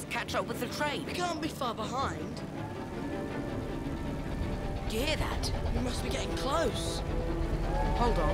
catch up with the train. We can't be far behind. Do you hear that? We must be getting close. Hold on.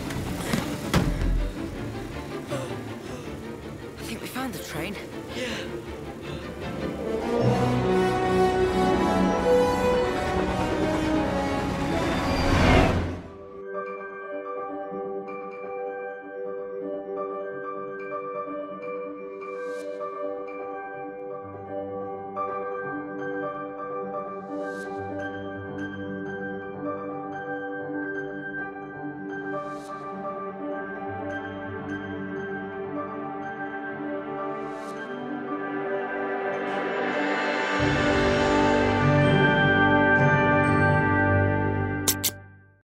Yeah.